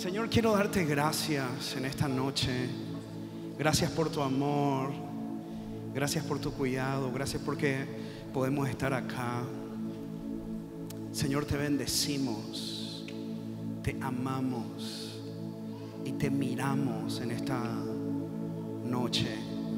Señor, quiero darte gracias en esta noche. Gracias por tu amor. Gracias por tu cuidado. Gracias porque podemos estar acá. Señor, te bendecimos. Te amamos y te miramos en esta noche.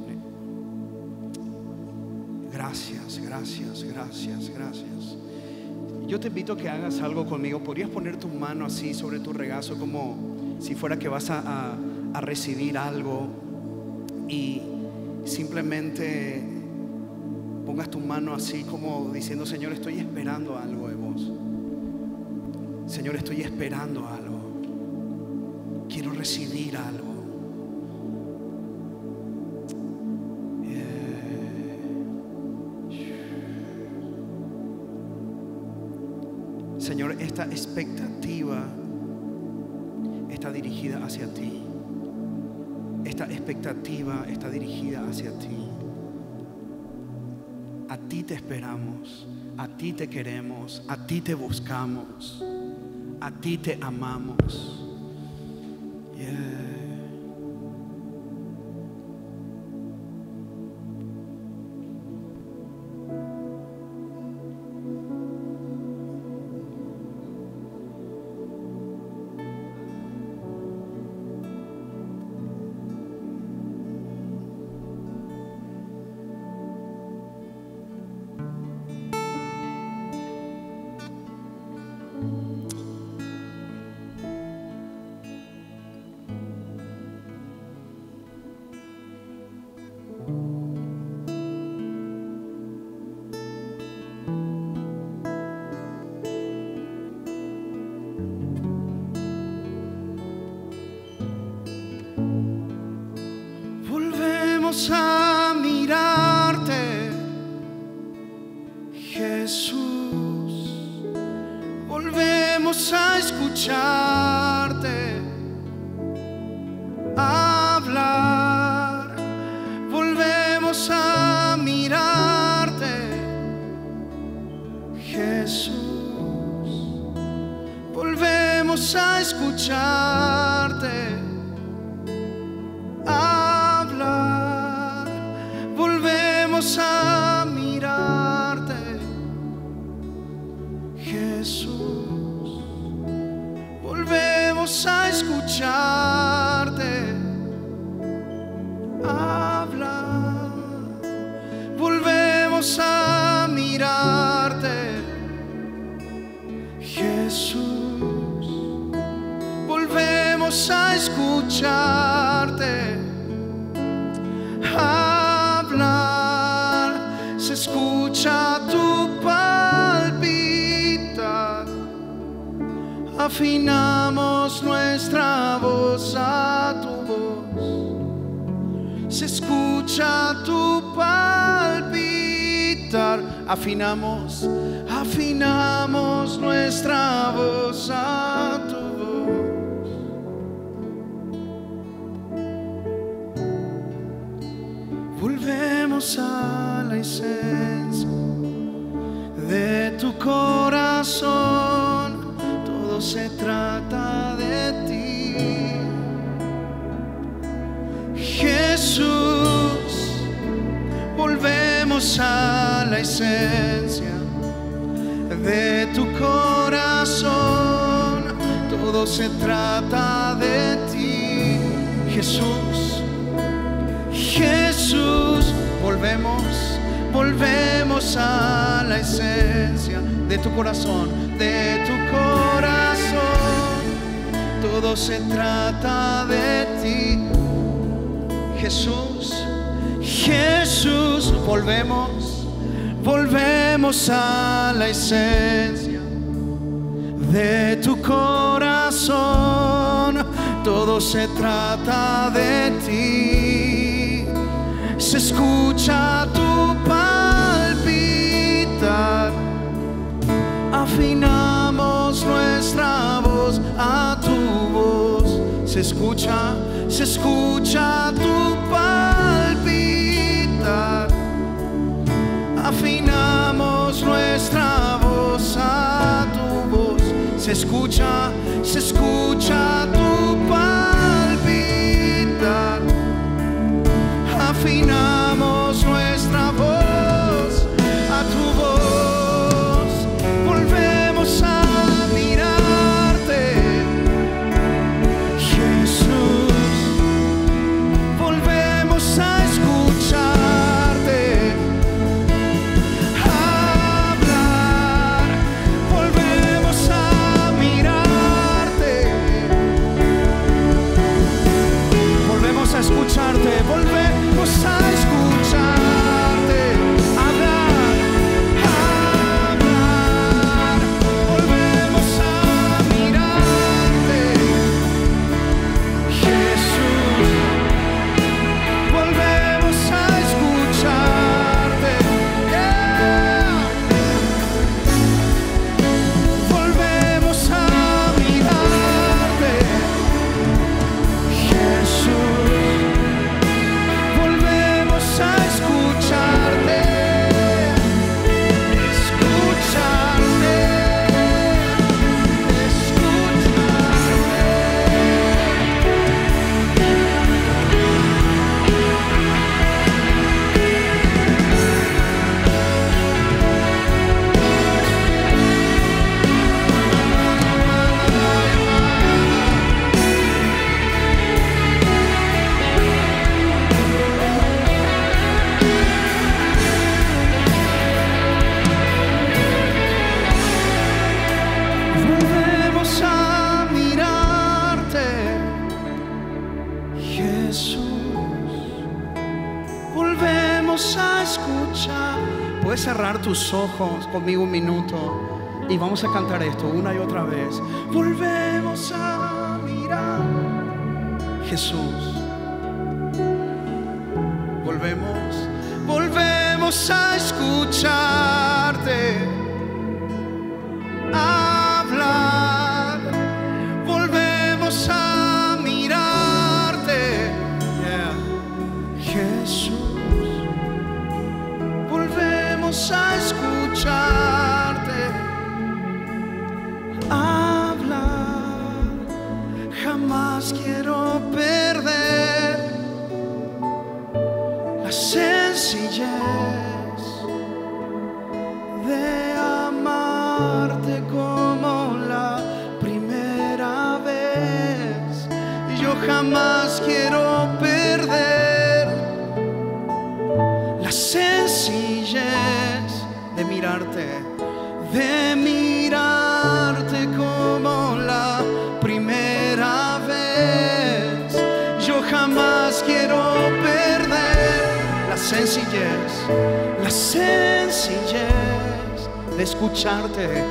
Gracias, gracias, gracias, gracias. Yo te invito a que hagas algo conmigo. ¿Podrías poner tu mano así sobre tu regazo, como si fuera que vas a recibir algo? Y simplemente pongas tu mano así, como diciendo: Señor, estoy esperando algo de vos. Señor, estoy esperando algo. Quiero recibir algo. Señor, esta expectativa está dirigida hacia ti. Esta expectativa está dirigida hacia ti. A ti te esperamos, a ti te queremos, a ti te buscamos, a ti te amamos. A mirarte, Jesús. Volvemos a escucharte hablar. Volvemos a mirarte, Jesús. Volvemos a escucharte a mirarte, Jesús. Volvemos a escucharte hablar. Volvemos a mirarte, Jesús. Volvemos a escucharte hablar. Se escucha tu palpitar. Afinamos nuestra voz a tu voz. Se escucha tu palpitar. Afinamos nuestra voz a tu voz. Volvemos a la esencia de tu corazón. Todo se trata de ti, Jesús. Volvemos a la esencia de tu corazón. Todo se trata de ti, Jesús. Jesús, volvemos a la esencia de tu corazón, de tu corazón. Todo se trata de ti, Jesús. Jesús, volvemos a la esencia de tu corazón. Todo se trata de ti. Se escucha tu palpitar. Afinamos nuestra voz a tu voz. Se escucha tu palpitar. Afinamos nuestra voz a tu voz. Se escucha tu cerrar tus ojos conmigo un minuto y vamos a cantar esto una y otra vez. Volvemos a mirar, Jesús. Volvemos a escucharte hablar. Volvemos a mirarte, Jesús. Volvemos a escucharte hablar. Jamás quiero perder la sencillez de amarte como la primera vez. Yo jamás quiero perder la sencillez de mirarte como la primera vez. Yo jamás quiero perder la sencillez de escucharte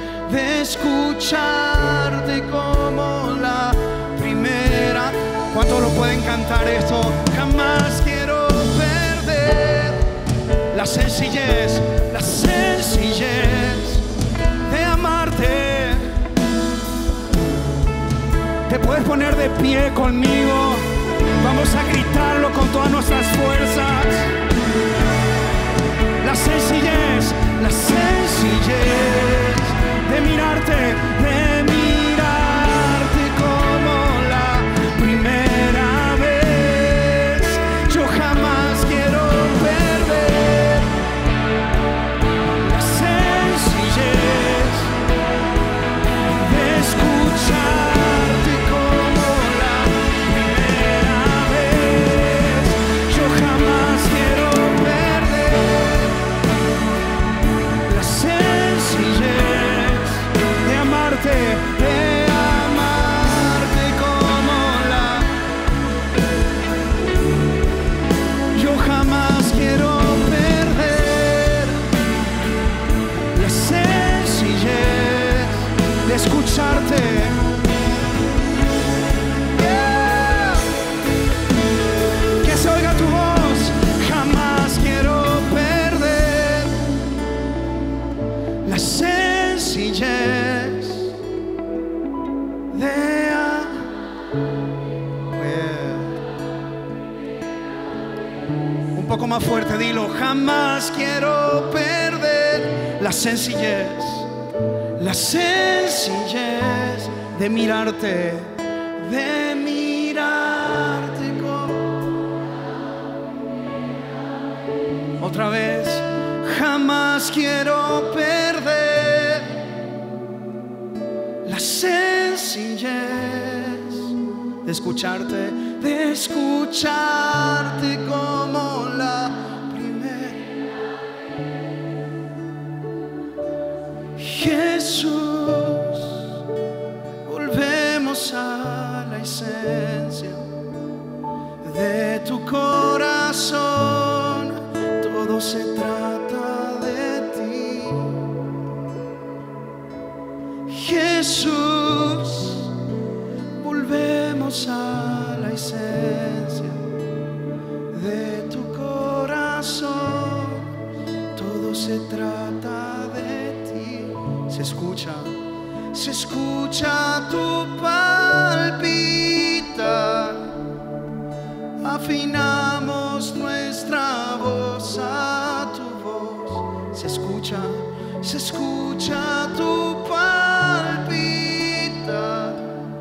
como la primera. ¿Cuántos lo pueden cantar esto? Jamás quiero perder la sencillez de amarte. Te puedes poner de pie conmigo. Vamos a gritarlo con todas nuestras fuerzas. La sencillez de mirarte como la primera vez. Yo jamás quiero perder la sencillez de escucharte como la primera vez. Yo jamás quiero perder la sencillez de amarte como la. Yo jamás quiero perder la sencillez de escucharte. Que se oiga tu voz. Jamás quiero perder la sencillez de un poco más fuerte, dilo. Jamás quiero perder la sencillez de mirarte otra vez. Jamás quiero perder la sencillez de escucharte como la primera. Jesús, volvemos a la esencia de tu corazón. Todo se trata de ti, Jesús. Volvemos a la esencia de tu corazón. Todo se trata de ti. Se escucha tu palpita. Afinamos nuestra voz a tu voz. Se escucha tu palpita.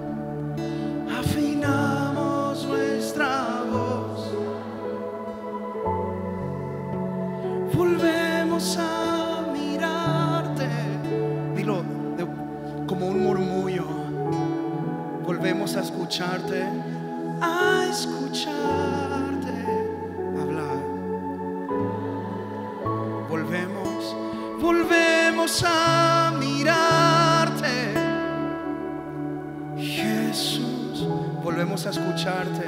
Afinamos nuestra voz. Volvemos a mirarte. Dilo como un murmullo. Volvemos a escucharte. A escucharte hablar. Volvemos a mirarte, Jesús. Volvemos a escucharte.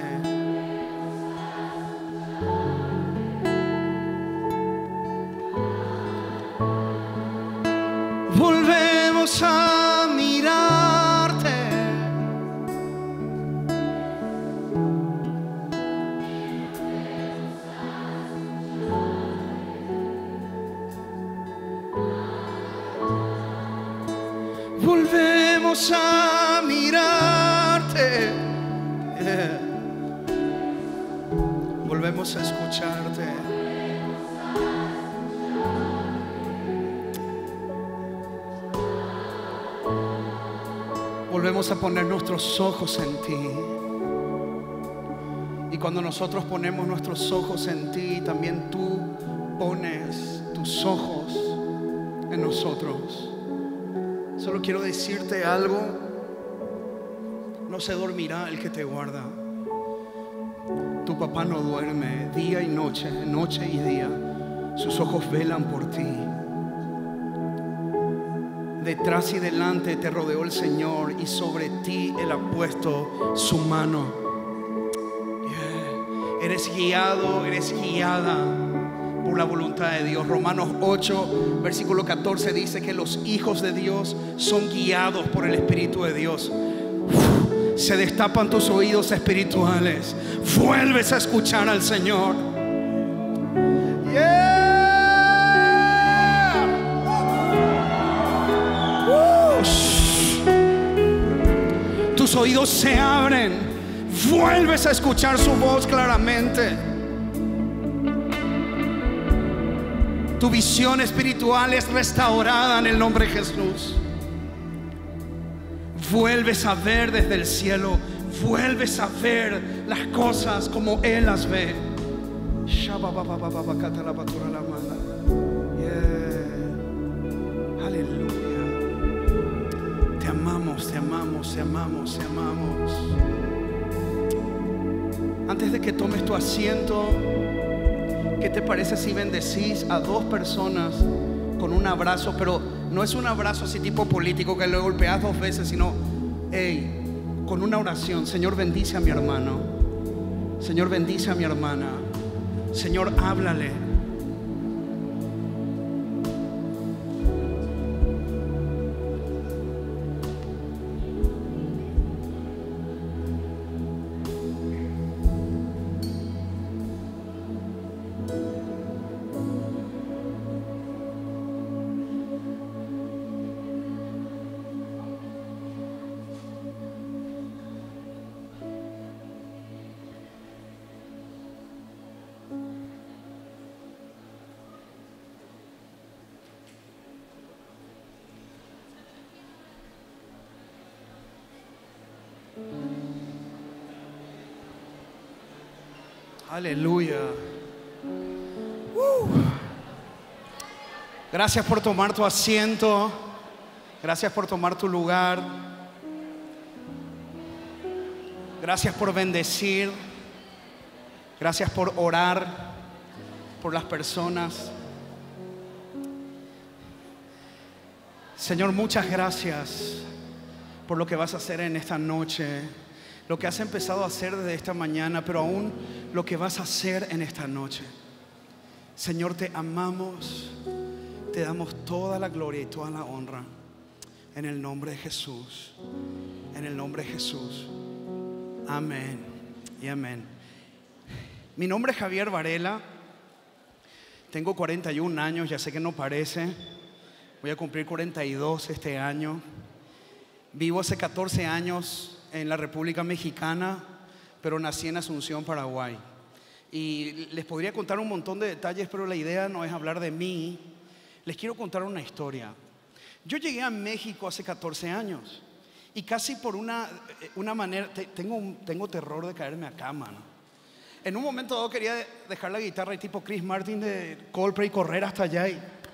volvemos a mirarte, yeah. Volvemos a escucharte. Volvemos a poner nuestros ojos en ti. Y cuando nosotros ponemos nuestros ojos en ti, también tú pones tus ojos en nosotros. Solo quiero decirte algo: no se dormirá el que te guarda. Tu papá no duerme día y noche, noche y día. Sus ojos velan por ti. Detrás y delante te rodeó el Señor, y sobre ti Él ha puesto su mano. Yeah. Eres guiado, eres guiada por la voluntad de Dios. Romanos 8, versículo 14 dice que los hijos de Dios son guiados por el Espíritu de Dios. Se destapan tus oídos espirituales. Vuelves a escuchar al Señor. Yeah. Tus oídos se abren. Vuelves a escuchar su voz claramente. Tu visión espiritual es restaurada en el nombre de Jesús. Vuelves a ver desde el cielo. Vuelves a ver las cosas como Él las ve. Yeah. Aleluya. Te amamos, te amamos, te amamos, te amamos. Antes de que tomes tu asiento, ¿qué te parece si bendecís a dos personas con un abrazo? Pero no es un abrazo así tipo político que le golpeas dos veces, sino con una oración. Señor, bendice a mi hermano. Señor, bendice a mi hermana. Señor, háblale. Aleluya. Gracias por tomar tu asiento. Gracias por tomar tu lugar. Gracias por bendecir. Gracias por orar por las personas. Señor, muchas gracias por lo que vas a hacer en esta noche, lo que has empezado a hacer desde esta mañana, pero aún lo que vas a hacer en esta noche. Señor, te amamos, te damos toda la gloria y toda la honra en el nombre de Jesús, en el nombre de Jesús. Amén y amén. Mi nombre es Javier Varela, tengo 41 años, ya sé que no parece, voy a cumplir 42 este año. Vivo hace 14 años en la República Mexicana, pero nací en Asunción, Paraguay. Y les podría contar un montón de detalles, pero la idea no es hablar de mí. Les quiero contar una historia. Yo llegué a México hace 14 años y casi por una manera, tengo terror de caerme acá, mano. En un momento dado quería dejar la guitarra y tipo Chris Martin de Coldplay y correr hasta allá,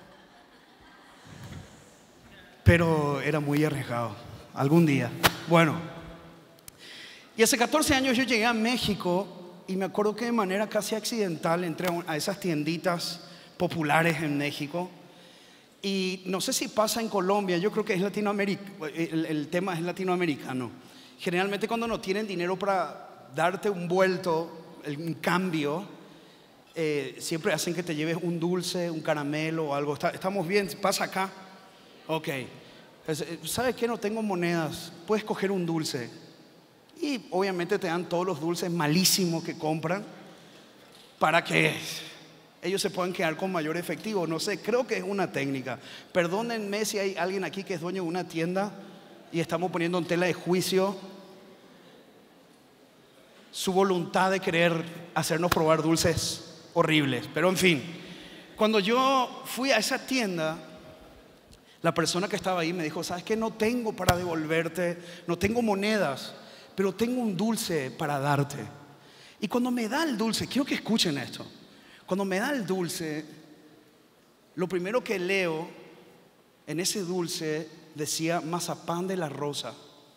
pero era muy arriesgado. Algún día. Bueno. Y hace 14 años yo llegué a México y me acuerdo que de manera casi accidental entré a esas tienditas populares en México. Y no sé si pasa en Colombia, yo creo que es Latinoamérica, el tema es latinoamericano. Generalmente cuando no tienen dinero para darte un vuelto, un cambio, siempre hacen que te lleves un dulce, un caramelo o algo. ¿Estamos bien? ¿Pasa acá? Ok. ¿Sabes qué? No tengo monedas, puedes coger un dulce. Y obviamente te dan todos los dulces malísimos que compran para que ellos se puedan quedar con mayor efectivo. No sé, creo que es una técnica. Perdónenme si hay alguien aquí que es dueño de una tienda y estamos poniendo en tela de juicio su voluntad de querer hacernos probar dulces horribles. Pero en fin, cuando yo fui a esa tienda, la persona que estaba ahí me dijo: ¿sabes qué? No tengo para devolverte, no tengo monedas, pero tengo un dulce para darte. Y cuando me da el dulce, quiero que escuchen esto. Cuando me da el dulce, lo primero que leo en ese dulce decía mazapán de la rosa.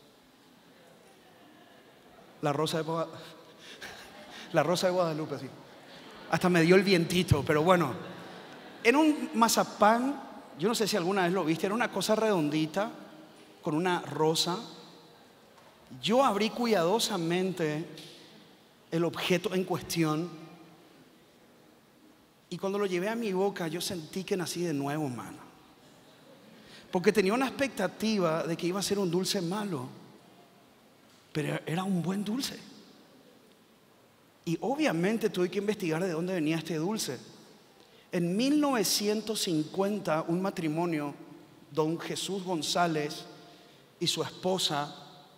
La rosa de Guadalupe, sí. Hasta me dio el vientito, pero bueno. Era un mazapán, yo no sé si alguna vez lo viste, era una cosa redondita con una rosa. Yo abrí cuidadosamente el objeto en cuestión y cuando lo llevé a mi boca yo sentí que nací de nuevo, mano. Porque tenía una expectativa de que iba a ser un dulce malo, pero era un buen dulce. Y obviamente tuve que investigar de dónde venía este dulce. En 1950, un matrimonio, don Jesús González y su esposa,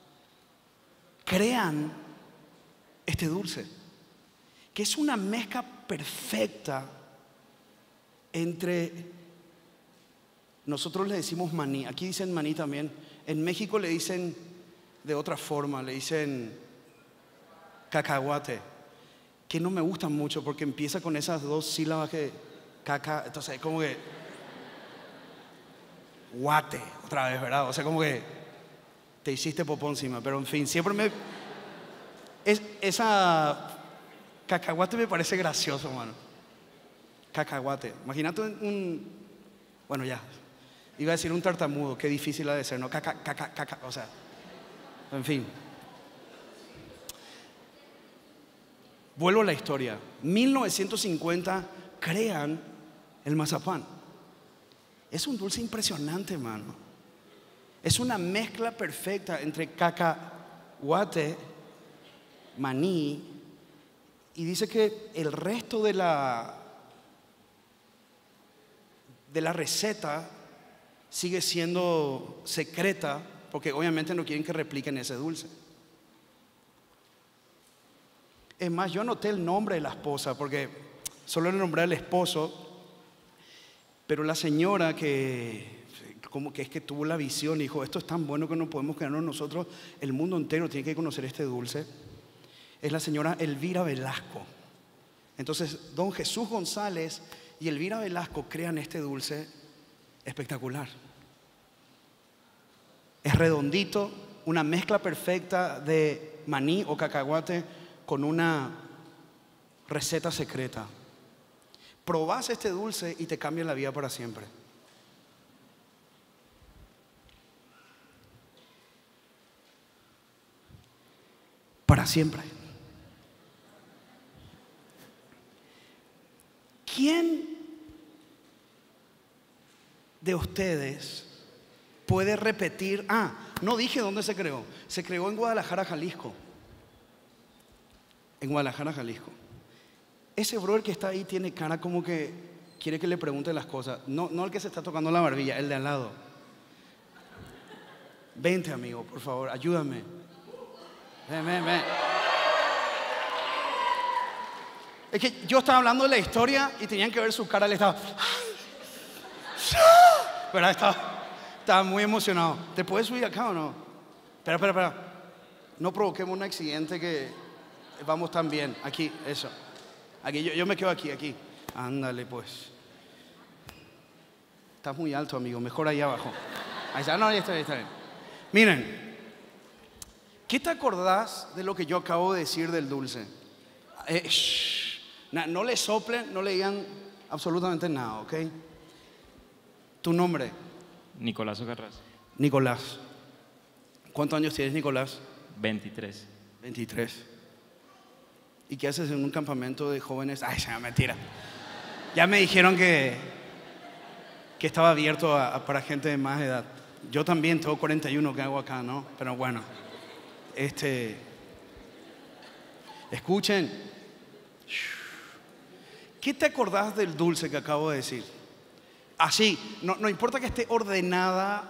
crean este dulce, que es una mezcla perfecta entre, nosotros le decimos maní, aquí dicen maní también, en México le dicen de otra forma, le dicen cacahuate, que no me gustan mucho porque empieza con esas dos sílabas que caca, entonces como que guate otra vez, ¿verdad? O sea, como que te hiciste popó encima, pero en fin, siempre esa cacahuate me parece gracioso, mano. Cacahuate, imagínate bueno, ya iba a decir un tartamudo, qué difícil ha de ser, ¿no? Caca, o sea, en fin. Vuelvo a la historia. 1950 crean el mazapán. Es un dulce impresionante, mano. Es una mezcla perfecta entre cacahuate, maní, y dice que el resto de la receta sigue siendo secreta, porque obviamente no quieren que repliquen ese dulce. Es más, yo anoté el nombre de la esposa porque solo le nombré al esposo, pero la señora que como que es que tuvo la visión y dijo: esto es tan bueno que no podemos quedarnos nosotros, el mundo entero tiene que conocer este dulce, es la señora Elvira Velasco. Entonces don Jesús González y Elvira Velasco crean este dulce espectacular. Es redondito, una mezcla perfecta de maní o cacahuate con una receta secreta. Probás este dulce y te cambia la vida para siempre. Para siempre. ¿Quién de ustedes puede repetir? No dije dónde se creó. Se creó en Guadalajara, Jalisco. En Guadalajara, Jalisco. Ese brother que está ahí tiene cara como que quiere que le pregunte las cosas. No el que se está tocando la barbilla, el de al lado. Vente, amigo, por favor, ayúdame. Ven. Es que yo estaba hablando de la historia y tenían que ver su cara. Le estaba, ¿verdad? Estaba muy emocionado. ¿Te puedes subir acá o no? Espera. No provoquemos un accidente, que vamos tan bien. Aquí, eso. Aquí, yo me quedo aquí. Ándale, pues. Estás muy alto, amigo. Mejor ahí abajo. Ahí está. No, ya está bien. Miren, ¿qué te acordás de lo que yo acabo de decir del dulce? No le soplen, no le digan absolutamente nada, ¿ok? ¿Tu nombre? Nicolás Ocarraz. Nicolás. ¿Cuántos años tienes, Nicolás? 23. 23. ¿Y qué haces en un campamento de jóvenes? Ay, se mentira. Ya me dijeron que estaba abierto para gente de más edad. Yo también tengo 41, ¿qué hago acá, no? Pero bueno, escuchen. ¿Qué te acordás del dulce que acabo de decir? Así, no importa que esté ordenada.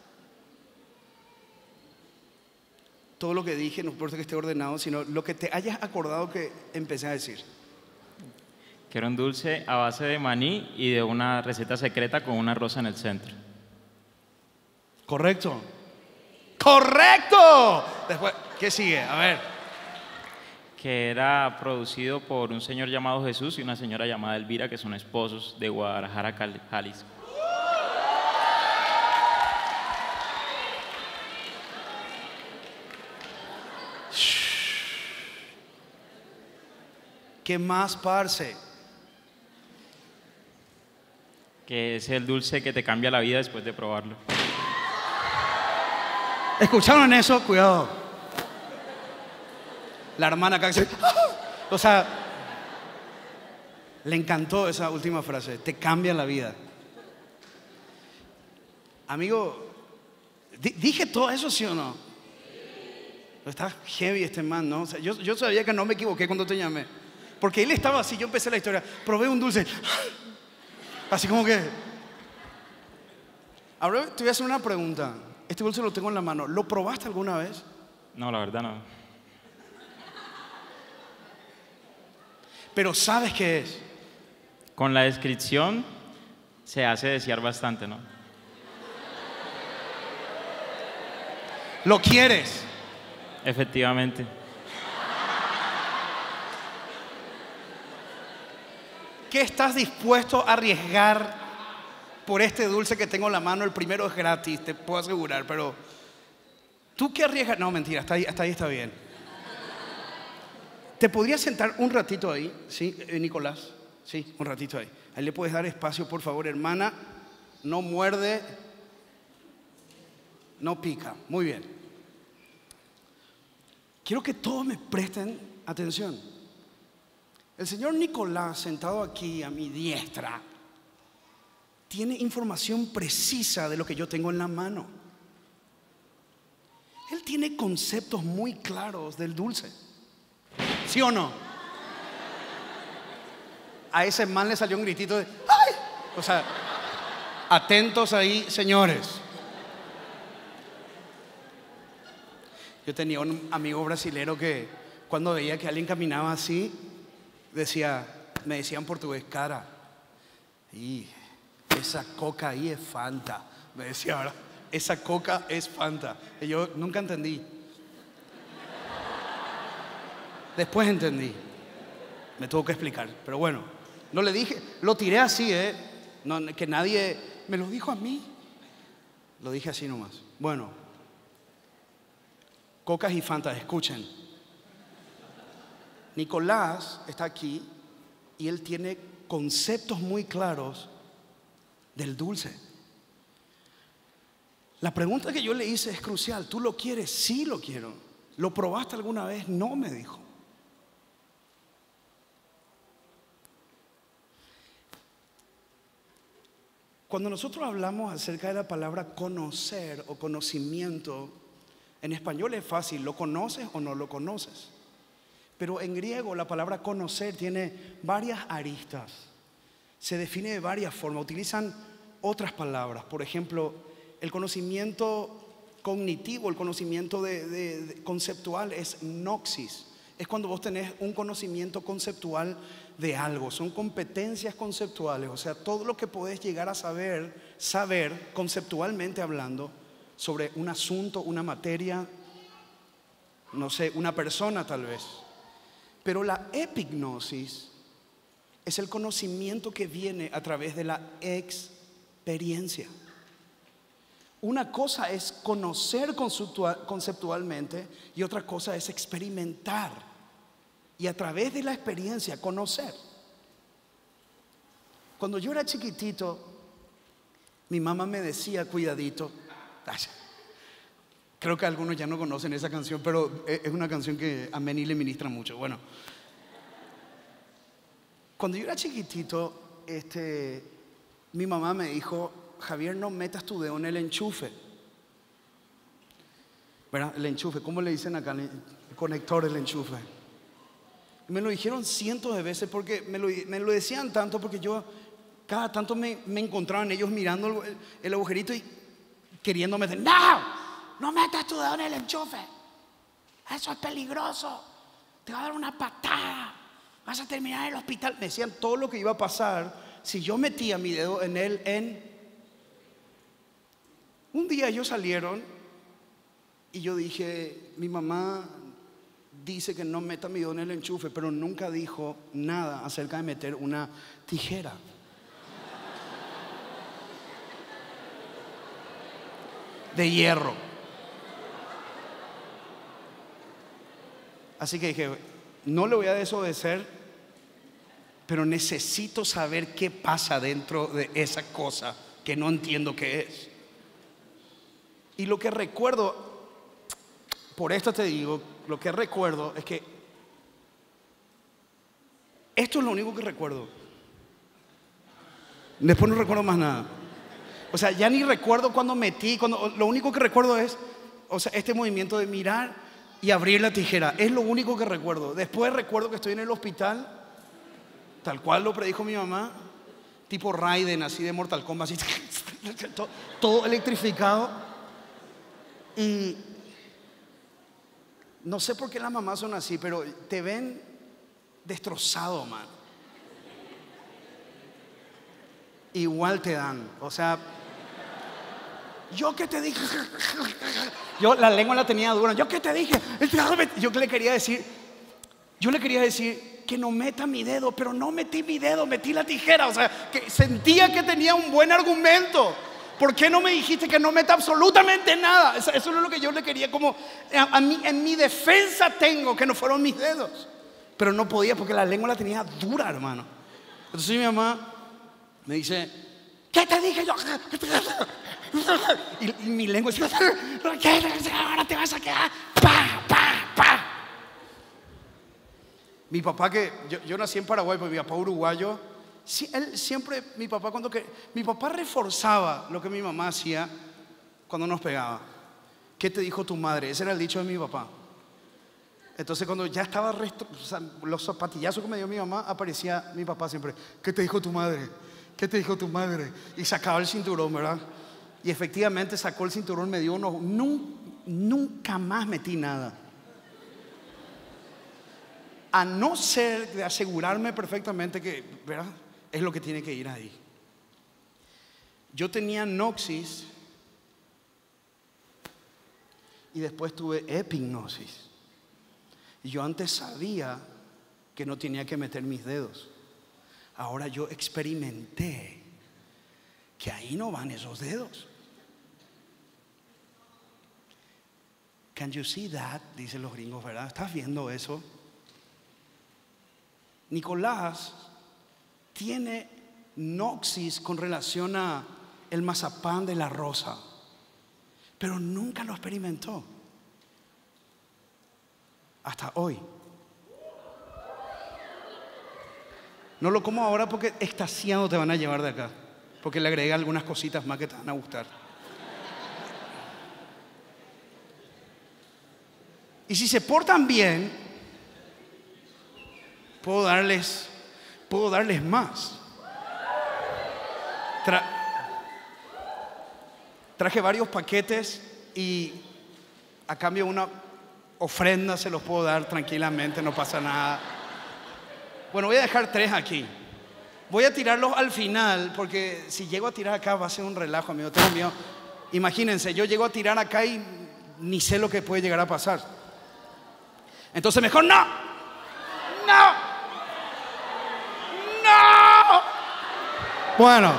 Todo lo que dije, no importa que esté ordenado, sino lo que te hayas acordado que empecé a decir. Que era un dulce a base de maní y de una receta secreta con una rosa en el centro. ¿Correcto? ¡Correcto! Después, ¿qué sigue? A ver. Que era producido por un señor llamado Jesús y una señora llamada Elvira, que son esposos de Guadalajara, Jalisco. ¿Qué más, parce? Que es el dulce que te cambia la vida después de probarlo. ¿Escucharon eso? Cuidado. La hermana acá dice, o sea, le encantó esa última frase. Te cambia la vida. Amigo, ¿dije todo eso, sí o no? Está heavy este man, ¿no? O sea, yo sabía que no me equivoqué cuando te llamé. Porque él estaba así, yo empecé la historia. Probé un dulce. Así como que... Ahora te voy a hacer una pregunta. Este dulce lo tengo en la mano. ¿Lo probaste alguna vez? No, la verdad no. Pero ¿sabes qué es? Con la descripción se hace desear bastante, ¿no? ¿Lo quieres? Efectivamente. ¿Qué estás dispuesto a arriesgar por este dulce que tengo en la mano? El primero es gratis, te puedo asegurar, pero ¿tú qué arriesgas? No, mentira, hasta ahí está bien. ¿Te podrías sentar un ratito ahí? ¿Sí, Nicolás? Sí, un ratito ahí. Ahí le puedes dar espacio, por favor, hermana. No muerde, no pica. Muy bien. Quiero que todos me presten atención. El señor Nicolás, sentado aquí a mi diestra, tiene información precisa de lo que yo tengo en la mano. Él tiene conceptos muy claros del dulce. ¿Sí o no? A ese man le salió un gritito de ¡ay! O sea, atentos ahí, señores. Yo tenía un amigo brasilero que cuando veía que alguien caminaba así, me decía en portugués, cara, y esa coca ahí es Fanta. Me decía, ahora, esa coca es Fanta. Y yo nunca entendí. Después entendí. Me tuvo que explicar. Pero bueno, no le dije, lo tiré así, no, que nadie me lo dijo a mí. Lo dije así nomás. Bueno, cocas y Fantas, escuchen. Nicolás está aquí y él tiene conceptos muy claros del dulce. La pregunta que yo le hice es crucial. ¿Tú lo quieres? Sí, lo quiero. ¿Lo probaste alguna vez? No, me dijo. Cuando nosotros hablamos acerca de la palabra conocer o conocimiento, en español es fácil, ¿lo conoces o no lo conoces? Pero en griego la palabra conocer tiene varias aristas. Se define de varias formas. Utilizan otras palabras. Por ejemplo, el conocimiento cognitivo, el conocimiento conceptual es noxis. Es cuando vos tenés un conocimiento conceptual de algo. Son competencias conceptuales. O sea, todo lo que podés llegar a saber conceptualmente hablando sobre un asunto, una materia, no sé, una persona tal vez. Pero la epignosis es el conocimiento que viene a través de la experiencia. Una cosa es conocer conceptualmente y otra cosa es experimentar y a través de la experiencia conocer. Cuando yo era chiquitito, mi mamá me decía, cuidadito. Creo que algunos ya no conocen esa canción, pero es una canción que a Meni le ministra mucho. Bueno, cuando yo era chiquitito, mi mamá me dijo, Javier, no metas tu dedo en el enchufe. ¿Verdad? El enchufe, ¿cómo le dicen acá? El conector del enchufe. Me lo dijeron cientos de veces porque me lo decían tanto porque yo cada tanto me encontraban ellos mirando el agujerito y queriendo meter. No metas tu dedo en el enchufe. Eso es peligroso. Te va a dar una patada. Vas a terminar en el hospital. Me decían todo lo que iba a pasar si yo metía mi dedo en él. Un día ellos salieron y yo dije, mi mamá dice que no meta mi dedo en el enchufe, pero nunca dijo nada acerca de meter una tijera. De hierro. Así que dije, no le voy a desobedecer, pero necesito saber qué pasa dentro de esa cosa que no entiendo qué es. Y lo que recuerdo, por esto te digo, lo que recuerdo es que esto es lo único que recuerdo. Después no recuerdo más nada. O sea, ya ni recuerdo cuando metí, lo único que recuerdo es, o sea, este movimiento de mirar y abrir la tijera. Es lo único que recuerdo. Después recuerdo que estoy en el hospital, tal cual lo predijo mi mamá, tipo Raiden, así de Mortal Kombat, así, todo electrificado. Y no sé por qué las mamás son así, pero te ven destrozado, man. Igual te dan, o sea, yo que te dije, yo la lengua la tenía dura, yo que te dije, yo le quería decir que no meta mi dedo, pero no metí mi dedo, metí la tijera, o sea, que sentía que tenía un buen argumento. ¿Por qué no me dijiste que no meta absolutamente nada? Eso es lo que yo le quería, como a mí, en mi defensa tengo que no fueron mis dedos, pero no podía porque la lengua la tenía dura, hermano. Entonces mi mamá me dice, ¿qué te dije yo? Y mi lengua dice, ahora te vas a quedar. ¡Pa! Mi papá, que yo nací en Paraguay, pero mi papá uruguayo, él siempre, mi papá reforzaba lo que mi mamá hacía cuando nos pegaba. ¿Qué te dijo tu madre? Ese era el dicho de mi papá. Entonces cuando ya estaba los zapatillazos que me dio mi mamá, aparecía mi papá siempre, ¿qué te dijo tu madre? ¿Qué te dijo tu madre? Y sacaba el cinturón, ¿verdad? Y efectivamente sacó el cinturón, me dio unos. Nunca más metí nada. A no ser de asegurarme perfectamente que, ¿verdad?, es lo que tiene que ir ahí. Yo tenía noxis y después tuve epignosis. Y yo antes sabía que no tenía que meter mis dedos. Ahora yo experimenté que ahí no van esos dedos. Can you see that? Dicen los gringos, ¿verdad? ¿Estás viendo eso? Nicolás tiene noxis con relación a el mazapán de la rosa, pero nunca lo experimentó hasta hoy. No lo como ahora porque extasiado te van a llevar de acá, porque le agregué algunas cositas más que te van a gustar. Y si se portan bien, puedo darles más. Traje varios paquetes y a cambio de una ofrenda se los puedo dar tranquilamente, no pasa nada. Bueno, voy a dejar 3 aquí. Voy a tirarlos al final porque si llego a tirar acá va a ser un relajo, amigo. Tengo miedo. Imagínense, yo llego a tirar acá y ni sé lo que puede llegar a pasar. Entonces mejor no. Bueno,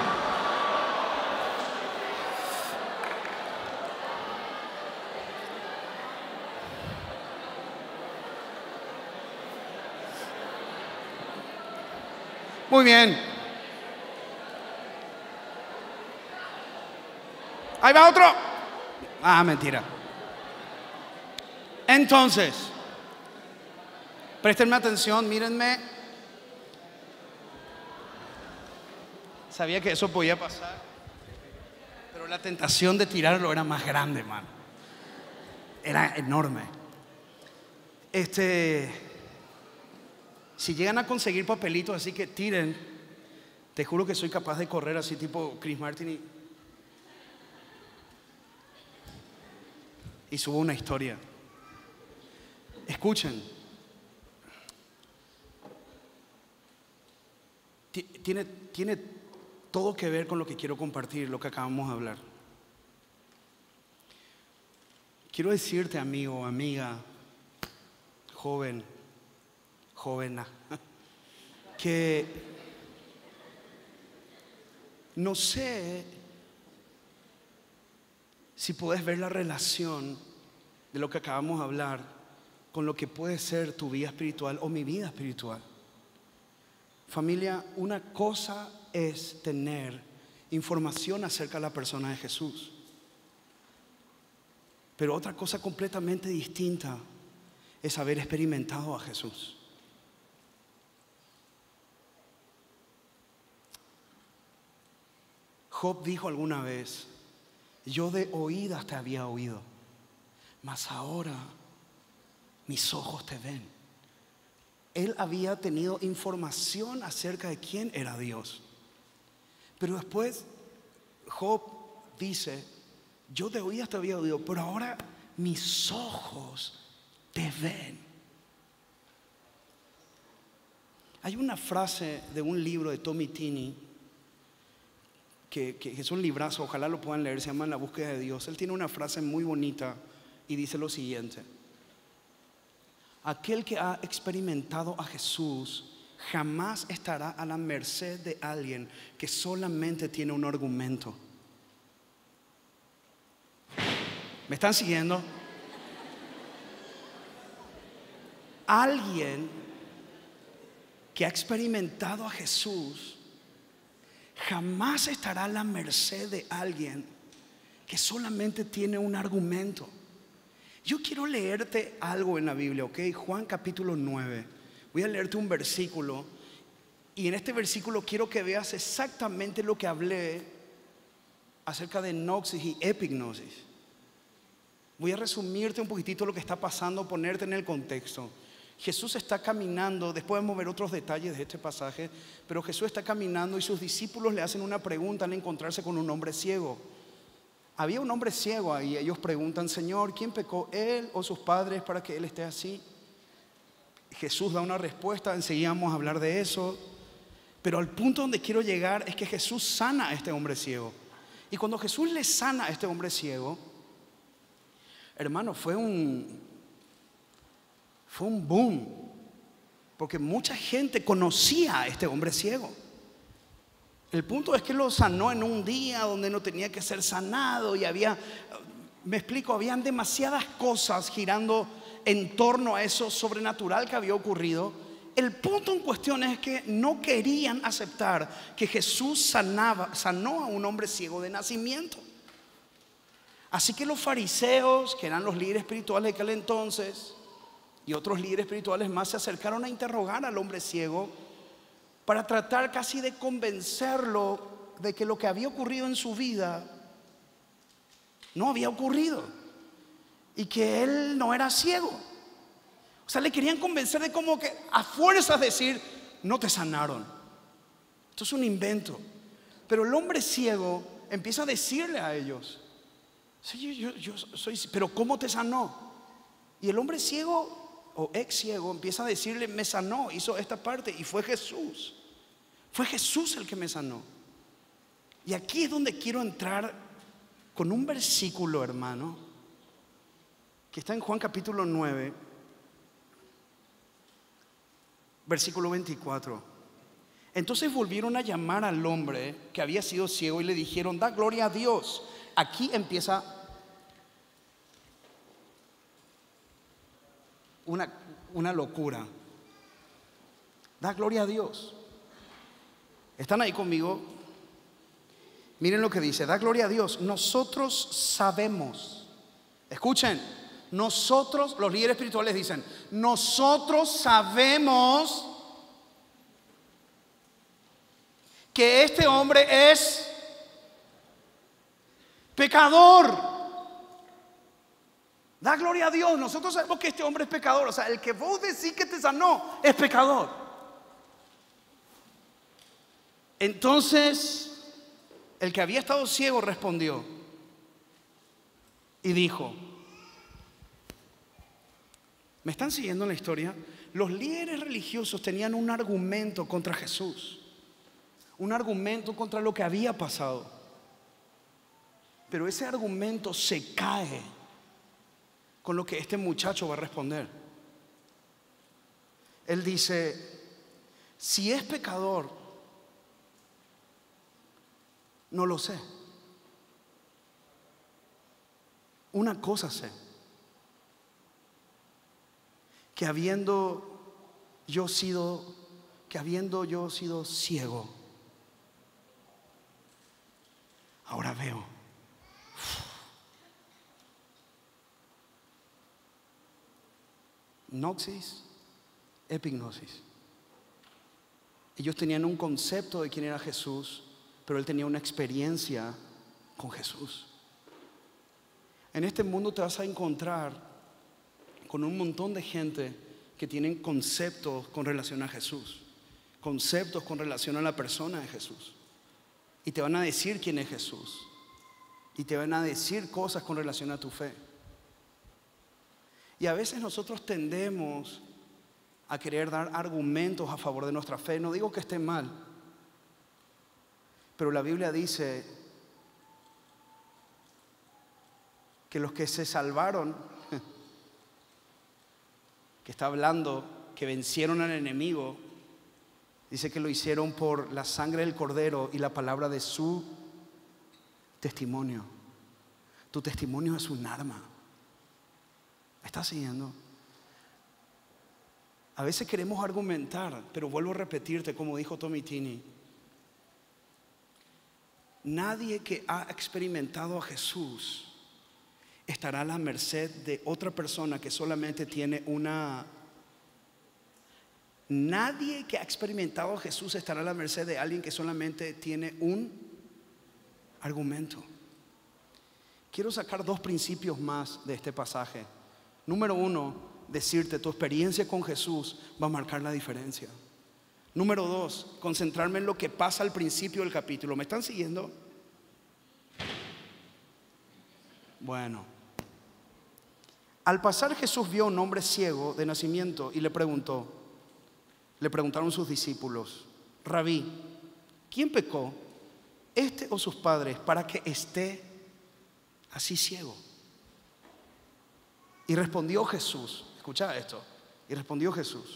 muy bien. Ahí va otro. Mentira. Entonces, préstenme atención, mírenme. Sabía que eso podía pasar, pero la tentación de tirarlo era más grande, hermano. Era enorme. Si llegan a conseguir papelitos así que tiren, te juro que soy capaz de correr así tipo Chris Martin y subo una historia. Escuchen. Tiene todo que ver con lo que quiero compartir, lo que acabamos de hablar. Quiero decirte, amigo, amiga, joven, jovena, que no sé si puedes ver la relación de lo que acabamos de hablar con lo que puede ser tu vida espiritual o mi vida espiritual. Familia, una cosa es tener información acerca de la persona de Jesús, pero otra cosa completamente distinta es haber experimentado a Jesús. Job dijo alguna vez: yo de oídas te había oído, mas ahora mis ojos te ven. Él había tenido información acerca de quién era Dios. Pero después Job dice: yo de oídas te había oído, pero ahora mis ojos te ven. Hay una frase de un libro de Tommy Tini que es un librazo, ojalá lo puedan leer, se llama La búsqueda de Dios. Él tiene una frase muy bonita y dice lo siguiente: aquel que ha experimentado a Jesús jamás estará a la merced de alguien que solamente tiene un argumento. ¿Me están siguiendo? Alguien que ha experimentado a Jesús jamás estará a la merced de alguien que solamente tiene un argumento. Yo quiero leerte algo en la Biblia, ¿ok? Juan capítulo 9. Voy a leerte un versículo y en este versículo quiero que veas exactamente lo que hablé acerca de noxis y epignosis. Voy a resumirte un poquitito lo que está pasando, ponerte en el contexto. Jesús está caminando, después vamos a ver otros detalles de este pasaje, pero Jesús está caminando y sus discípulos le hacen una pregunta al encontrarse con un hombre ciego. Había un hombre ciego ahí. Ellos preguntan: Señor, ¿quién pecó, él o sus padres para que él esté así? Jesús da una respuesta, enseguida vamos a hablar de eso. Pero al punto donde quiero llegar es que Jesús sana a este hombre ciego. Y cuando Jesús le sana a este hombre ciego, hermano, fue un boom, porque mucha gente conocía a este hombre ciego. El punto es que lo sanó en un día donde no tenía que ser sanado y habían demasiadas cosas girando en torno a eso sobrenatural que había ocurrido. El punto en cuestión es que no querían aceptar que Jesús sanó a un hombre ciego de nacimiento. Así que los fariseos, que eran los líderes espirituales de aquel entonces, y otros líderes espirituales más, se acercaron a interrogar al hombre ciego para tratar casi de convencerlo de que lo que había ocurrido en su vida no había ocurrido y que él no era ciego. O sea, le querían convencer de como que a fuerzas decir: no te sanaron, esto es un invento. Pero el hombre ciego empieza a decirle a ellos: sí, yo soy, pero ¿cómo te sanó? Y el hombre ciego o ex ciego empieza a decirle: me sanó, hizo esta parte y fue Jesús. Fue Jesús el que me sanó. Y aquí es donde quiero entrar con un versículo, hermano, que está en Juan capítulo 9, versículo 24. Entonces volvieron a llamar al hombre que había sido ciego y le dijeron: da gloria a Dios. Aquí empieza una locura. Da gloria a Dios. ¿Están ahí conmigo? Miren lo que dice: da gloria a Dios. Nosotros sabemos. Escuchen. Nosotros, los líderes espirituales dicen: nosotros sabemos que este hombre es pecador. Da gloria a Dios. Nosotros sabemos que este hombre es pecador. O sea, el que vos decís que te sanó es pecador. Entonces el que había estado ciego respondió y dijo, ¿me están siguiendo en la historia? Los líderes religiosos tenían un argumento contra Jesús, un argumento contra lo que había pasado, pero ese argumento se cae con lo que este muchacho va a responder. Él dice, si es pecador, no lo sé. Una cosa sé, que habiendo yo sido ciego, ahora veo. Noxis, epignosis. Ellos tenían un concepto de quién era Jesús, pero él tenía una experiencia con Jesús. En este mundo te vas a encontrar con un montón de gente que tienen conceptos con relación a Jesús, conceptos con relación a la persona de Jesús, y te van a decir quién es Jesús, y te van a decir cosas con relación a tu fe. Y a veces nosotros tendemos a querer dar argumentos a favor de nuestra fe. No digo que esté mal, pero la Biblia dice que los que se salvaron, que está hablando que vencieron al enemigo, dice que lo hicieron por la sangre del Cordero y la palabra de su testimonio. Tu testimonio es un arma. ¿Me estás siguiendo? A veces queremos argumentar, pero vuelvo a repetirte, como dijo Tommy Tini, nadie que ha experimentado a Jesús estará a la merced de otra persona que solamente tiene una. Nadie que ha experimentado a Jesús estará a la merced de alguien que solamente tiene un argumento. Quiero sacar 2 principios más de este pasaje. Número 1, decirte, tu experiencia con Jesús va a marcar la diferencia. Número 2, concentrarme en lo que pasa al principio del capítulo. ¿Me están siguiendo? Bueno, al pasar Jesús vio a un hombre ciego de nacimiento y le preguntaron sus discípulos, Rabí, ¿quién pecó, este o sus padres, para que esté así ciego? Y respondió Jesús, escucha esto, y respondió Jesús,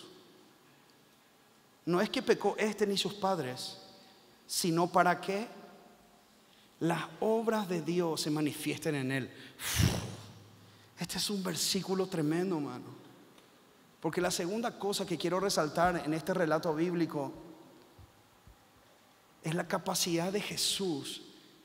no es que pecó este ni sus padres, sino para que las obras de Dios se manifiesten en él. Este es un versículo tremendo, mano. Porque la segunda cosa que quiero resaltar en este relato bíblico es la capacidad de Jesús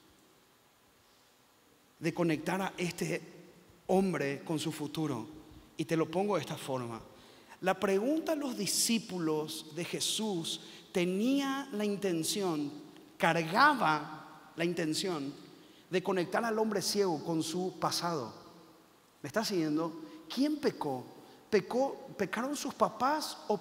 de conectar a este hombre con su futuro. Y te lo pongo de esta forma. La pregunta a los discípulos de Jesús tenía la intención, cargaba la intención de conectar al hombre ciego con su pasado. ¿Me está siguiendo? ¿Quién pecó? ¿Pecaron sus papás o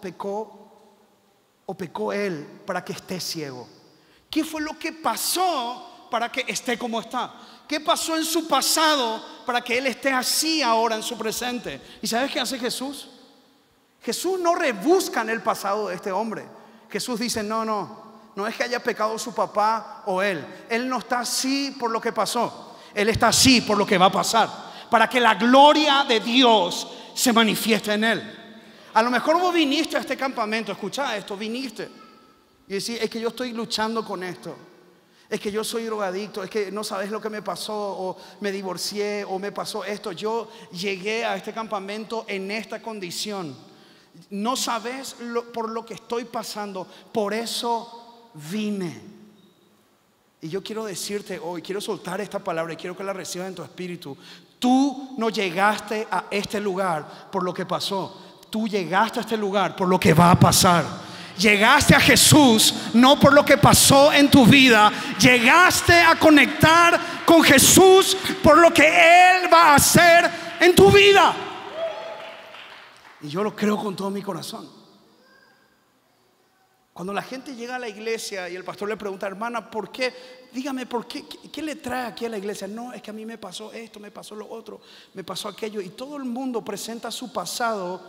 pecó él para que esté ciego? ¿Qué fue lo que pasó para que esté como está? ¿Qué pasó en su pasado para que él esté así ahora en su presente? ¿Y sabes qué hace Jesús? Jesús no rebusca en el pasado de este hombre. Jesús dice, no es que haya pecado su papá o él. Él no está así por lo que pasó. Él está así por lo que va a pasar, para que la gloria de Dios se manifieste en él. A lo mejor vos viniste a este campamento, escuchá esto, viniste y decís, es que yo estoy luchando con esto, es que yo soy drogadicto, es que no sabes lo que me pasó, o me divorcié, o me pasó esto. Yo llegué a este campamento en esta condición. No sabes por lo que estoy pasando, por eso vine. Y yo quiero decirte hoy, quiero soltar esta palabra y quiero que la recibas en tu espíritu. Tú no llegaste a este lugar por lo que pasó. Tú llegaste a este lugar por lo que va a pasar. Llegaste a Jesús no por lo que pasó en tu vida. Llegaste a conectar con Jesús por lo que Él va a hacer en tu vida. Y yo lo creo con todo mi corazón. Cuando la gente llega a la iglesia y el pastor le pregunta, hermana, ¿por qué? Dígame, ¿por qué? ¿Qué le trae aquí a la iglesia? No, es que a mí me pasó esto, me pasó lo otro, me pasó aquello. Y todo el mundo presenta su pasado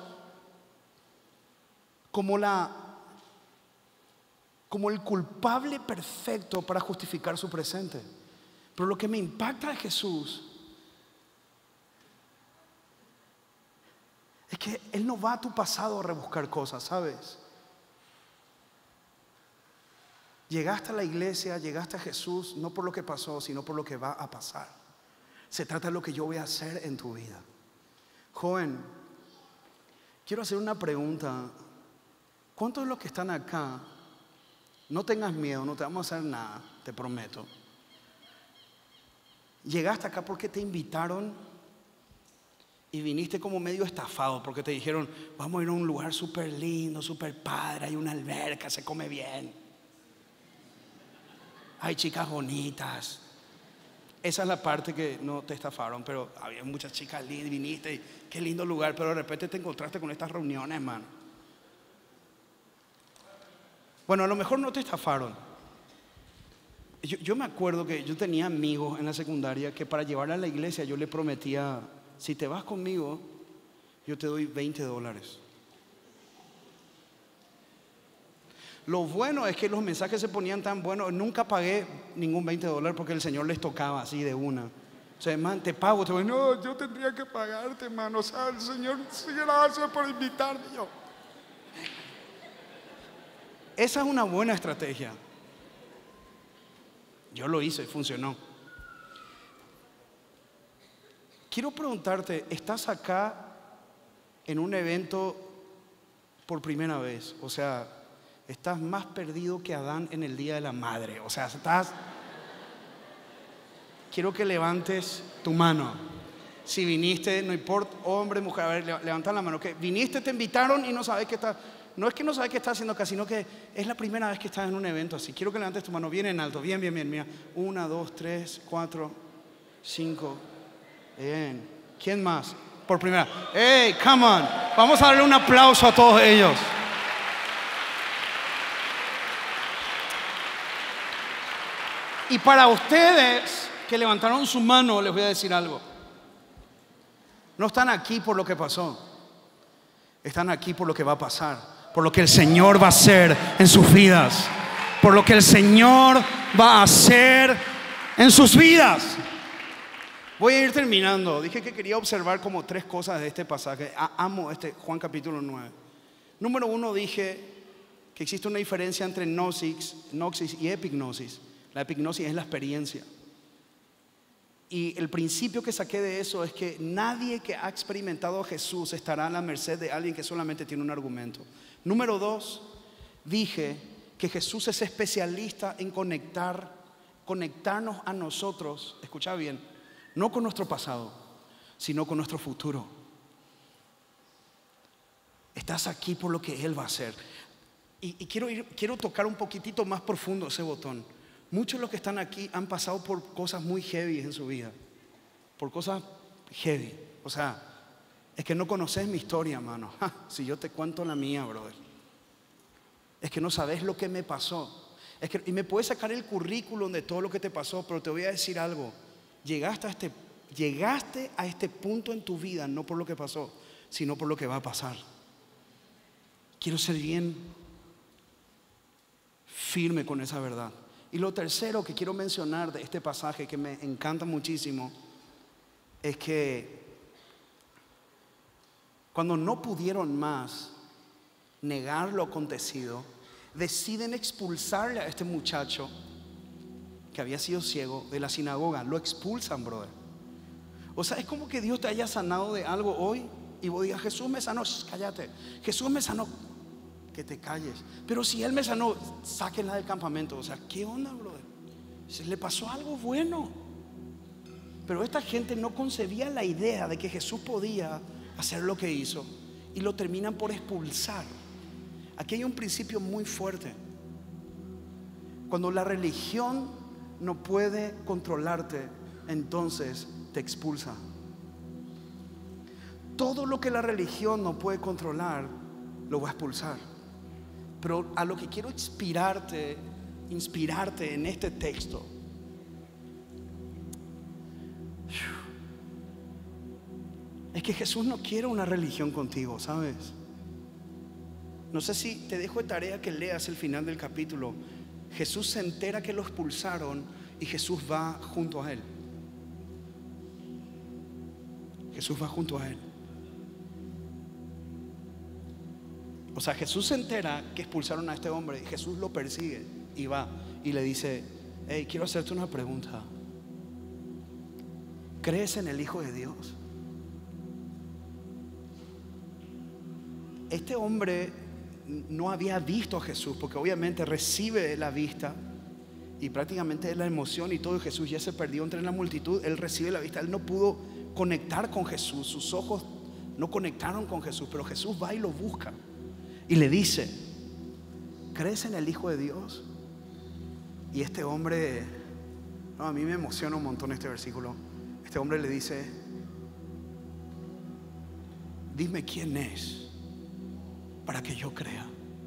como el culpable perfecto para justificar su presente. Pero lo que me impacta de Jesús es que Él no va a tu pasado a rebuscar cosas, ¿sabes? Llegaste a la iglesia, llegaste a Jesús, no por lo que pasó, sino por lo que va a pasar. Se trata de lo que yo voy a hacer en tu vida. Joven, quiero hacer una pregunta. ¿Cuántos de los que están acá, no tengas miedo, no te vamos a hacer nada, te prometo? Llegaste acá porque te invitaron y viniste como medio estafado porque te dijeron, vamos a ir a un lugar súper lindo, súper padre, hay una alberca, se come bien, hay chicas bonitas. Esa es la parte que no te estafaron, pero había muchas chicas lindas, viniste y qué lindo lugar, pero de repente te encontraste con estas reuniones, hermano. Bueno, a lo mejor no te estafaron. Yo me acuerdo que yo tenía amigos en la secundaria que para llevarla a la iglesia yo le prometía, si te vas conmigo, yo te doy $20. Lo bueno es que los mensajes se ponían tan buenos, nunca pagué ningún $20 porque el Señor les tocaba así de una. O sea, man, te pago, te voy, no, yo tendría que pagarte, hermano. O sea, el Señor, gracias por invitarme. Esa es una buena estrategia. Yo lo hice y funcionó. Quiero preguntarte, ¿estás acá en un evento por primera vez? O sea, estás más perdido que Adán en el día de la madre. O sea, quiero que levantes tu mano. Si viniste, no importa, hombre, mujer, a ver, levanta la mano. Que viniste, te invitaron y no sabes qué estás. No es que no sabes qué estás haciendo acá, sino que es la primera vez que estás en un evento así. Quiero que levantes tu mano bien en alto, bien, mira. 1, 2, 3, 4, 5. Bien. ¿Quién más? Por primera. Hey, come on. Vamos a darle un aplauso a todos ellos. Y para ustedes que levantaron su mano, les voy a decir algo. No están aquí por lo que pasó. Están aquí por lo que va a pasar. Por lo que el Señor va a hacer en sus vidas. Por lo que el Señor va a hacer en sus vidas. Voy a ir terminando. Dije que quería observar como 3 cosas de este pasaje. Amo Juan capítulo 9. Número 1, dije que existe una diferencia entre gnosis y epignosis. La epignosis es la experiencia. Y el principio que saqué de eso es que nadie que ha experimentado a Jesús estará a la merced de alguien que solamente tiene un argumento. Número 2, dije que Jesús es especialista en conectarnos a nosotros, escucha bien, no con nuestro pasado, sino con nuestro futuro. Estás aquí por lo que Él va a hacer. Y quiero tocar un poquitito más profundo ese botón. Muchos de los que están aquí han pasado por cosas muy heavy en su vida. Por cosas heavy. O sea, es que no conoces mi historia, hermano. Si yo te cuento la mía, brother. Es que no sabes lo que me pasó. Y me puedes sacar el currículum de todo lo que te pasó, pero te voy a decir algo. Llegaste a este punto en tu vida no por lo que pasó, sino por lo que va a pasar. Quiero ser bien firme con esa verdad. Y lo tercero que quiero mencionar de este pasaje que me encanta muchísimo es que cuando no pudieron más negar lo acontecido, deciden expulsarle a este muchacho que había sido ciego de la sinagoga. Lo expulsan, brother. O sea, es como que Dios te haya sanado de algo hoy y vos digas, Jesús me sanó. Cállate. Jesús me sanó. Que te calles. Pero si Él me sanó, sáquenla del campamento. O sea, ¿qué onda, brother? Se le pasó algo bueno. Pero esta gente no concebía la idea de que Jesús podía hacer lo que hizo y lo terminan por expulsar. Aquí hay un principio muy fuerte. Cuando la religión no puede controlarte, entonces te expulsa. Todo lo que la religión no puede controlar, lo va a expulsar. Pero a lo que quiero inspirarte en este texto, es que Jesús no quiere una religión contigo, ¿sabes? No sé si te dejo de tarea que leas el final del capítulo. Jesús se entera que lo expulsaron y Jesús va junto a él. Jesús va junto a él. O sea, Jesús se entera que expulsaron a este hombre y Jesús lo persigue y va y le dice: hey, quiero hacerte una pregunta. ¿Crees en el Hijo de Dios? Este hombre no había visto a Jesús, porque obviamente recibe la vista y prácticamente la emoción y todo, y Jesús ya se perdió entre la multitud. Él recibe la vista, él no pudo conectar con Jesús, sus ojos no conectaron con Jesús, pero Jesús va y lo busca y le dice: ¿crees en el Hijo de Dios? Y este hombre, no, a mí me emociona un montón este versículo. Este hombre le dice: dime quién es para que yo crea.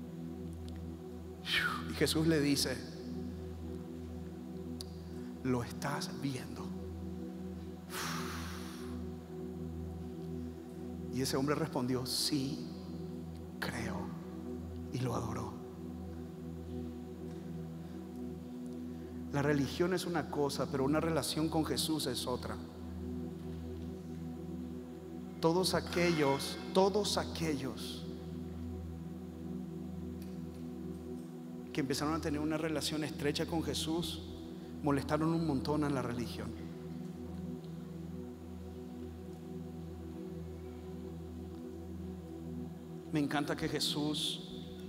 Y Jesús le dice: lo estás viendo. Y ese hombre respondió: sí, creo. Y lo adoró. La religión es una cosa, pero una relación con Jesús es otra. Todos aquellos que empezaron a tener una relación estrecha con Jesús molestaron un montón a la religión. Me encanta que Jesús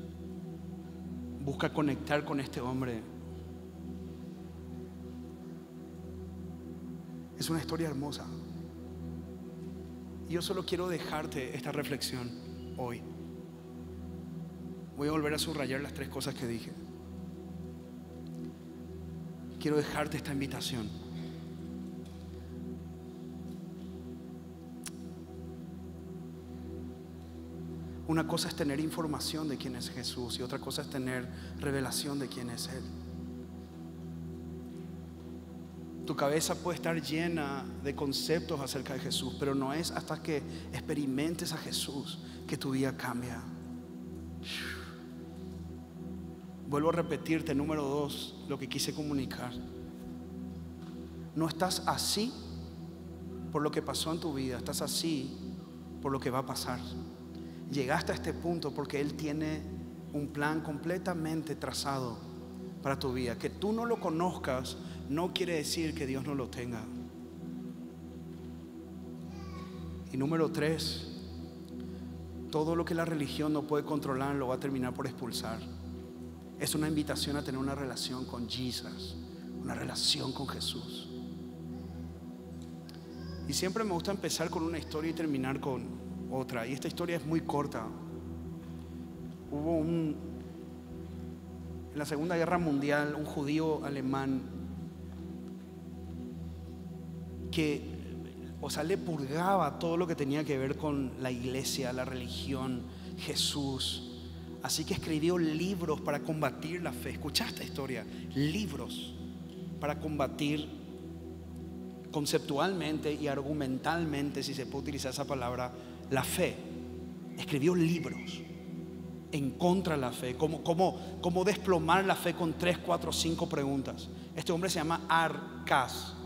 busca conectar con este hombre. Es una historia hermosa. Yo solo quiero dejarte esta reflexión hoy. Voy a volver a subrayar las 3 cosas que dije. Quiero dejarte esta invitación. Una cosa es tener información de quién es Jesús y otra cosa es tener revelación de quién es Él. Tu cabeza puede estar llena de conceptos acerca de Jesús, pero no es hasta que experimentes a Jesús que tu vida cambia. Vuelvo a repetirte, número 2, lo que quise comunicar. No estás así por lo que pasó en tu vida, estás así por lo que va a pasar. Llegaste a este punto porque Él tiene un plan completamente trazado para tu vida. Que tú no lo conozcas no quiere decir que Dios no lo tenga. Y número 3, todo lo que la religión no puede controlar lo va a terminar por expulsar. Es una invitación a tener una relación con Jesús, una relación con Jesús. Y siempre me gusta empezar con una historia y terminar con otra. Y esta historia es muy corta. Hubo en la Segunda Guerra Mundial, un judío alemán que, le purgaba todo lo que tenía que ver con la iglesia, la religión, Jesús. Así que escribió libros para combatir la fe. Escucha esta historia. Libros para combatir conceptualmente y argumentalmente, si se puede utilizar esa palabra, la fe. Escribió libros en contra de la fe, cómo desplomar la fe con 3, 4, 5 preguntas. Este hombre se llama Arcas.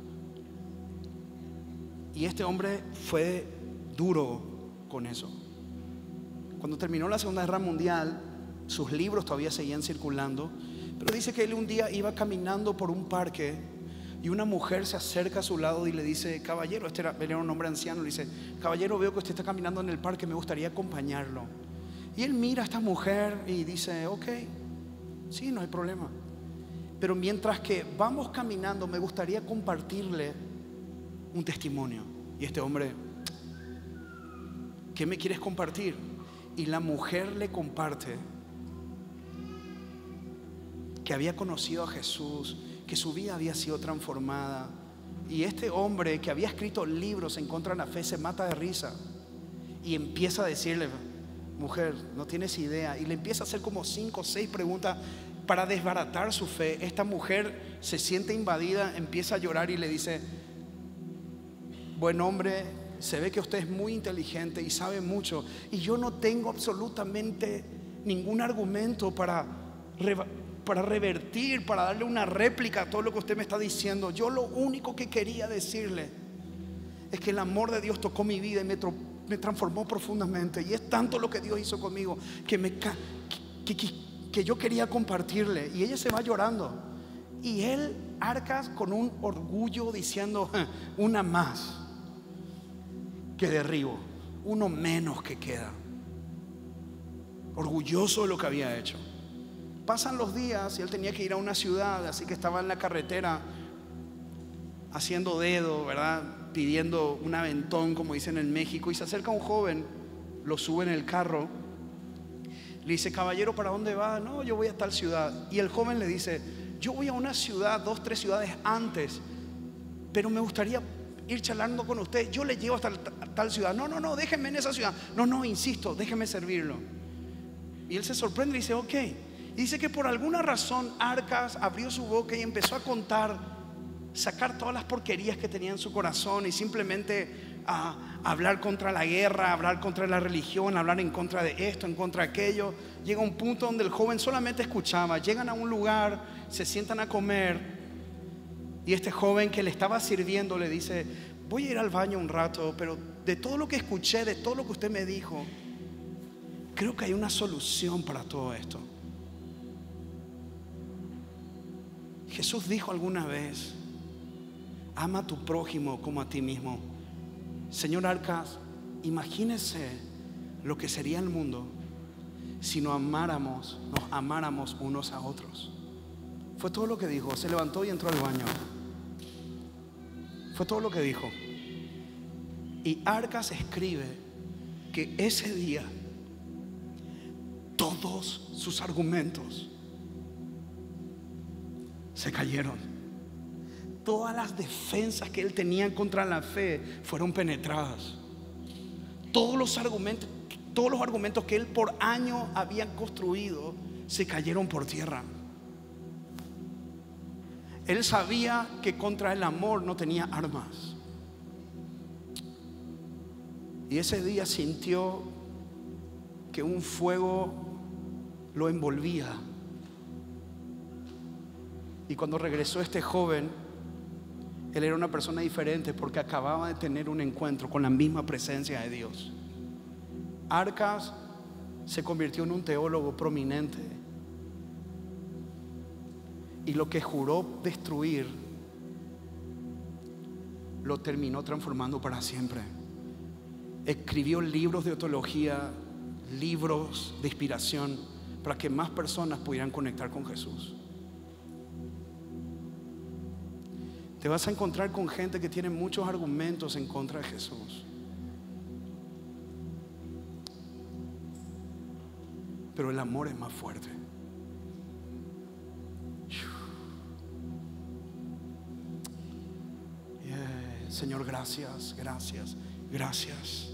Y este hombre fue duro con eso. Cuando terminó la Segunda Guerra Mundial, sus libros todavía seguían circulando, pero dice que él un día iba caminando por un parque y una mujer se acerca a su lado y le dice: caballero, él era un hombre anciano, le dice: caballero, veo que usted está caminando en el parque, me gustaría acompañarlo. Y él mira a esta mujer y dice: ok, sí, no hay problema, pero mientras que vamos caminando me gustaría compartirle un testimonio. Y este hombre: ¿qué me quieres compartir? Y la mujer le comparte que había conocido a Jesús, que su vida había sido transformada. Y este hombre que había escrito libros en contra de la fe se mata de risa y empieza a decirle: mujer, no tienes idea. Y le empieza a hacer como 5 o 6 preguntas para desbaratar su fe. Esta mujer se siente invadida, empieza a llorar y le dice: buen hombre, se ve que usted es muy inteligente y sabe mucho, y yo no tengo absolutamente ningún argumento para revertir, para darle una réplica a todo lo que usted me está diciendo. Yo lo único que quería decirle es que el amor de Dios tocó mi vida y me transformó profundamente, y es tanto lo que Dios hizo conmigo que yo quería compartirle. Y ella se va llorando, y él, Arcas, con un orgullo diciendo: una más que derribo, uno menos que queda. Orgulloso de lo que había hecho. Pasan los días y él tenía que ir a una ciudad, así que estaba en la carretera haciendo dedo, ¿verdad? Pidiendo un aventón, como dicen en México, y se acerca un joven, lo sube en el carro, le dice: caballero, ¿para dónde va? No, yo voy a tal ciudad. Y el joven le dice: yo voy a una ciudad, 2, 3 ciudades antes, pero me gustaría ir charlando con usted, yo le llevo hasta tal ciudad. No, déjenme en esa ciudad. No, insisto, déjenme servirlo. Y él se sorprende y dice: ok. Y dice que por alguna razón Arcas abrió su boca y empezó a contar, sacar todas las porquerías que tenía en su corazón, y simplemente a hablar contra la guerra, hablar contra la religión, hablar en contra de esto, en contra de aquello. Llega un punto donde el joven solamente escuchaba. Llegan a un lugar, se sientan a comer, y este joven que le estaba sirviendo le dice: voy a ir al baño un rato, pero de todo lo que escuché, de todo lo que usted me dijo, creo que hay una solución para todo esto. Jesús dijo alguna vez: ama a tu prójimo como a ti mismo. Señor Arcas, imagínese lo que sería el mundo si nos amáramos unos a otros. Fue todo lo que dijo. Se levantó y entró al baño. Fue todo lo que dijo. Y Arcas escribe que ese día todos sus argumentos se cayeron. Todas las defensas que él tenía contra la fe fueron penetradas. Todos los argumentos que él por años había construido se cayeron por tierra. Él sabía que contra el amor no tenía armas. Y ese día sintió que un fuego lo envolvía. Y cuando regresó este joven, él era una persona diferente, porque acababa de tener un encuentro con la misma presencia de Dios. Arcas se convirtió en un teólogo prominente, y lo que juró destruir lo terminó transformando para siempre. Escribió libros de teología, libros de inspiración, para que más personas pudieran conectar con Jesús. Te vas a encontrar con gente que tiene muchos argumentos en contra de Jesús, pero el amor es más fuerte. Señor, gracias.